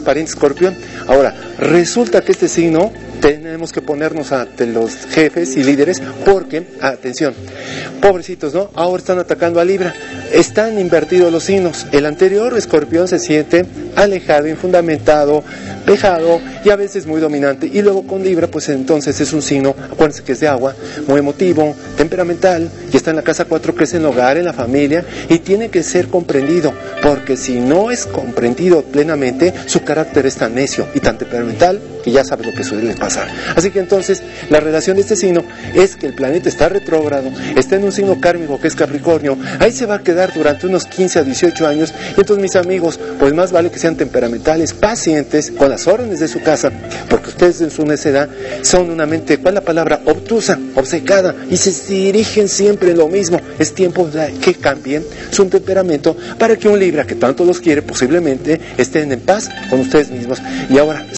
pariente Escorpión. Ahora, resulta que este signo tenemos que ponernos ante los jefes y líderes porque, atención, pobrecitos, ¿no? Ahora están atacando a Libra, están invertidos los signos. El anterior Escorpión se siente alejado, infundamentado, vejado y a veces muy dominante. Y luego con Libra, pues entonces es un signo, acuérdense que es de agua, muy emotivo, temperamental, y está en la casa 4, que es en el hogar, en la familia, y tiene que ser comprendido, porque si no es comprendido plenamente, su carácter es tan necio y tan temperamental que ya sabes lo que suele pasar. Así que entonces la relación de este signo es que el planeta está retrógrado, está en un signo kármico que es Capricornio, ahí se va a quedar durante unos 15 a 18 años, y entonces mis amigos, pues más vale que sean temperamentales, pacientes, con las órdenes de su casa, porque ustedes en su necedad son una mente, ¿cuál es la palabra? Obtusa, obcecada, y se dirigen siempre en lo mismo. Es tiempo de que cambien su temperamento para que un Libra que tanto los quiere posiblemente estén en paz con ustedes mismos. Y ahora